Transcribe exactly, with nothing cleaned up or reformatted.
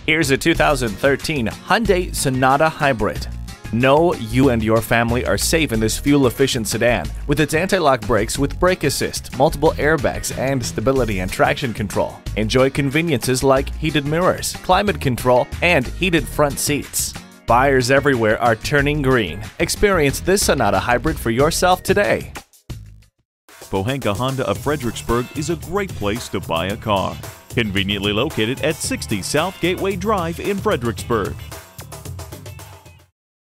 Here's a two thousand thirteen Hyundai Sonata Hybrid. Know you and your family are safe in this fuel-efficient sedan with its anti-lock brakes with brake assist, multiple airbags, and stability and traction control. Enjoy conveniences like heated mirrors, climate control, and heated front seats. Buyers everywhere are turning green. Experience this Sonata Hybrid for yourself today. Pohanka Honda of Fredericksburg is a great place to buy a car. Conveniently located at sixty South Gateway Drive in Fredericksburg.